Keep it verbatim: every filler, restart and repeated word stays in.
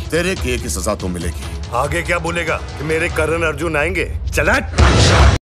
तेरे किए की सजा तो मिलेगी। आगे क्या बोलेगा कि मेरे करण अर्जुन आएंगे? चला।